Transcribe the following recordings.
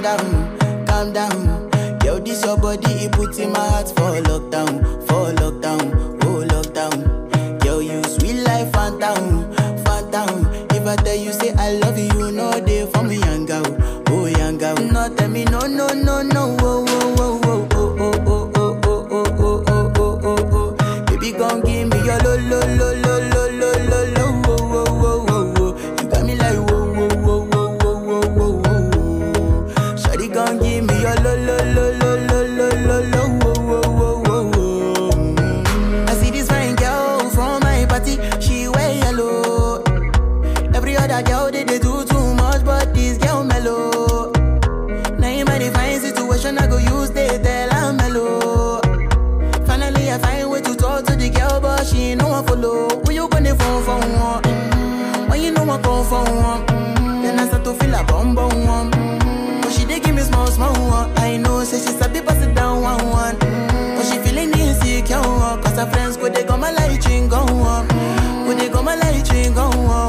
calm down. Yo, this your body, it puts in my heart for lockdown, oh lockdown. Yo, you sweet life, phantom. If I tell you say I love you, you know they for me, young girl, oh young girl. No, tell me no, oh, oh, oh, oh, oh, oh, oh, oh, oh, oh, oh, oh, oh, oh. Baby, gon' give me your lo, lo, lo, lo, lo, lo, lo, lo, oh, oh, oh, oh, oh. You got me like whoa, whoa, whoa, whoa, whoa, whoa, whoa, whoa. Shawty gon' give me your lo, lo, lo, lo, lo, lo, lo, lo, oh, oh, oh, oh, oh. I see this fine girl from my party, she wear yellow. Every other girl they do too much, but this girl mellow. Now in my divine situation, I go use they tell I'm mellow. Finally, I find way to talk to the girl, but she ain't no one follow. Who you gonna phone for one? When you know I come for one, then I start to feel a bum bum one. But she dey give me small one. I know, say she's a bit pass it down one. But she feeling insecure, cause her friends go they go my light ring go on. Go they go my light ring go on.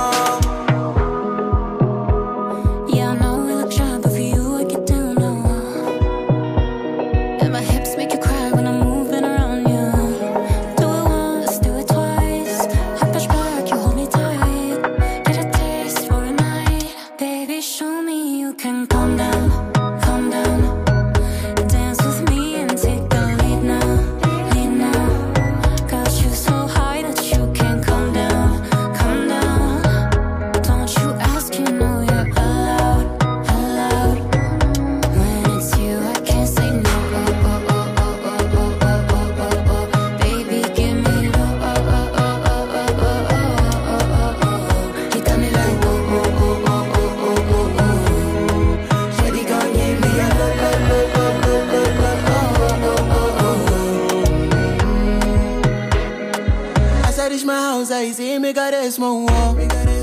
I say me got a small wall.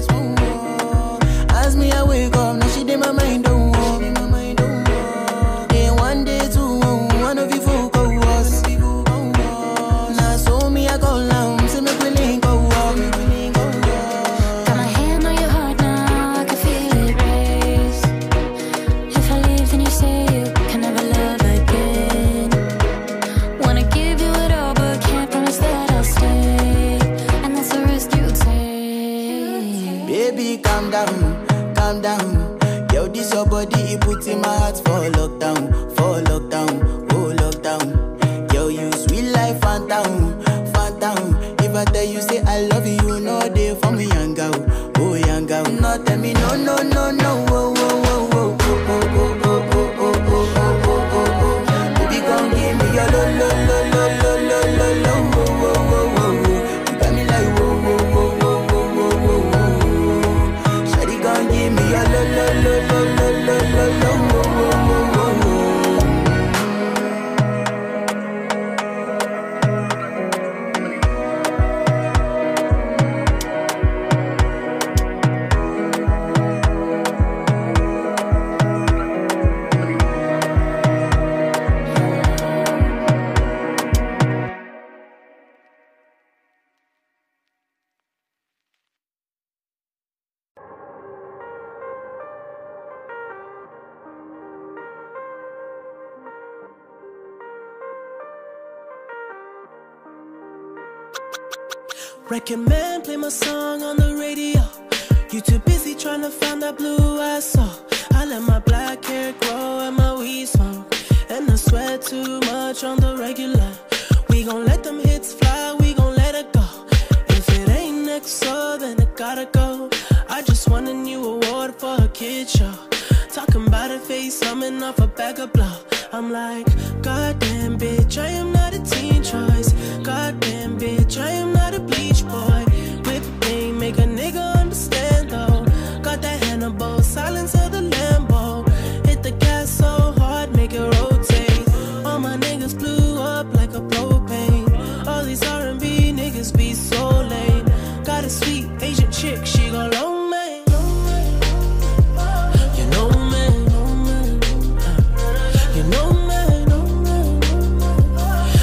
As me I wake up, now she did my mind don't walk. Day one, day two, one of you folk go us. Now so me I go down, say me we link go walk. Got my hand on your heart now, I can feel it race. If I leave then you say you can never love again. Wanna give you it all but can't promise that I'll stay. Baby, calm down. Yo, this your body, it puts in my heart for lockdown, oh lockdown. Yo, you sweet life, phantom. If I tell you say I love you, you know they for me, young girl, oh young girl. No, tell me no, oh, oh, oh, oh, oh, oh, oh, oh, oh, oh, oh, oh. Baby, gon' give me your lo, lo, lo, lo, lo, lo, lo, lo, oh, oh, oh, oh. You got me like whoa, whoa, whoa, whoa, whoa, whoa, whoa. Shawty gon' give me your lo, lo, lo, lo, lo, lo, lo, lo, oh, oh, oh, oh. Recommend play my song on the radio. You too busy trying to find that blue I saw. I let my black hair grow and my weed smoke, and I sweat too much on the regular. We gon' let them hits fly, we gon' let it go. If it ain't next, so then it gotta go. I just won a new award for a kid show. Talking about a face, coming off a bag of blow. I'm like, goddamn bitch, I am not a teen choice. Goddamn bitch, I am not a bleach boy. Whip thing, make a nigga understand though. Got that Hannibal, silence of the Lambo. Hit the gas so hard, make it rotate. All my niggas blew up like a propane. All these R&B niggas be so lame. Got a sweet Asian chick, she gon' loan me. You know me. You know me.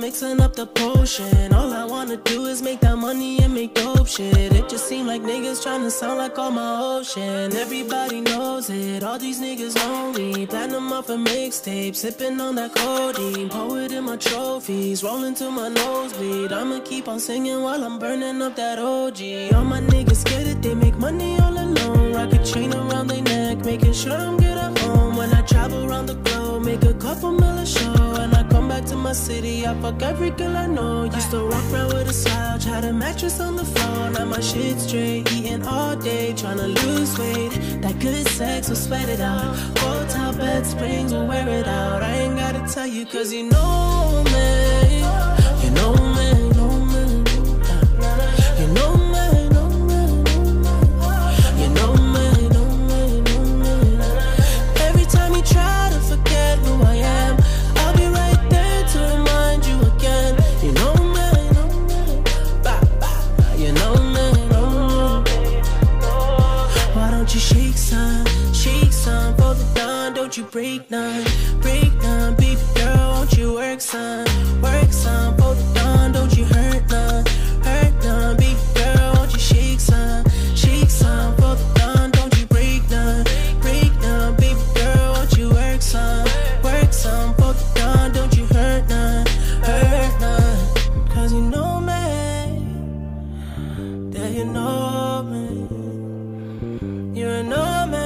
mixing up the potion. All I wanna do is make that money and make dope shit. It just seem like niggas tryna sound like all my ocean. Everybody knows it, all these niggas know me. Platinum off a mixtape, sipping on that codeine. Poet in my trophies, rolling to my nosebleed. I'ma keep on singing while I'm burning up that OG. All my niggas get it, they make money all alone. Rock a chain around their neck, making sure I'm good at home. When I travel around the globe, make a couple mil a show. And I come back to my city, I fuck every girl I know. Used to walk around with a slouch, had a mattress on the floor. Now my shit straight, eating all day, tryna lose weight. That good sex will sweat it out. Hotel bed springs will wear it out. I ain't gotta tell you, cause you know me. You know me, know me. You know me, know me. You know me, know me, know me. Every time you try to forget who I am, I'll be right there to remind you again. You know me, know me. Bah, bah. You know me, know me. Why don't you shake some for the dawn? Don't you break none, baby girl, won't you work some for the dawn? Don't you hurt none, baby girl, won't you shake some for the dawn? Don't you break none, baby girl, won't you work some for the dawn? Don't you hurt none, cause you know me, that you know me, you know me,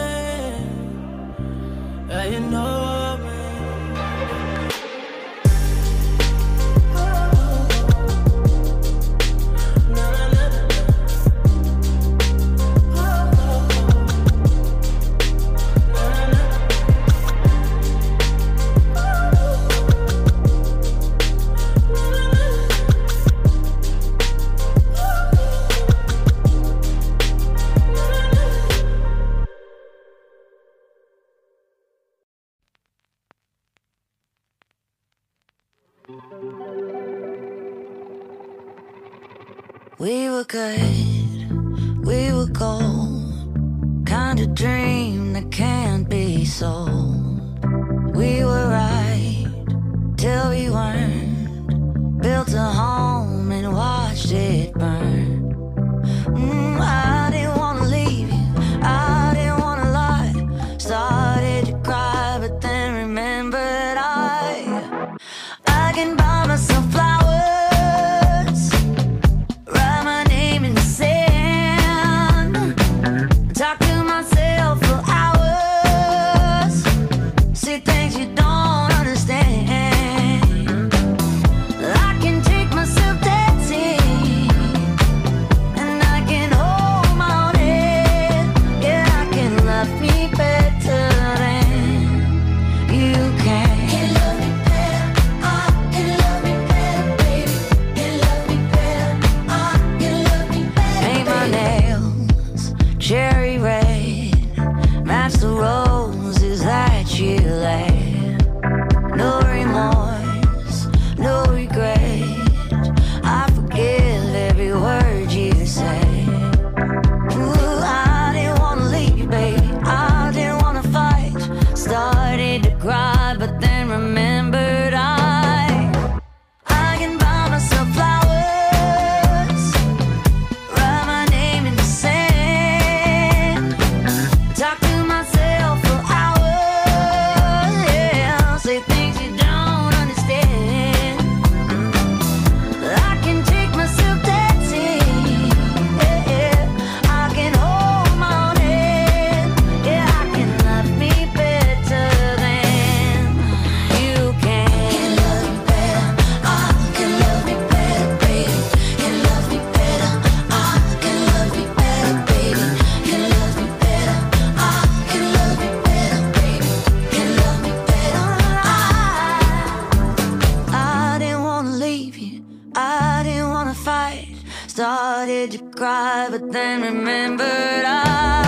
that you know me. We were good, we were gold, kind of dream that can't be sold. We were right till we weren't, built a home and watched it burn. I didn't wanna leave you, I didn't wanna lie. Started to cry, but then remembered I can buy myself flowers. Started to cry, but then remembered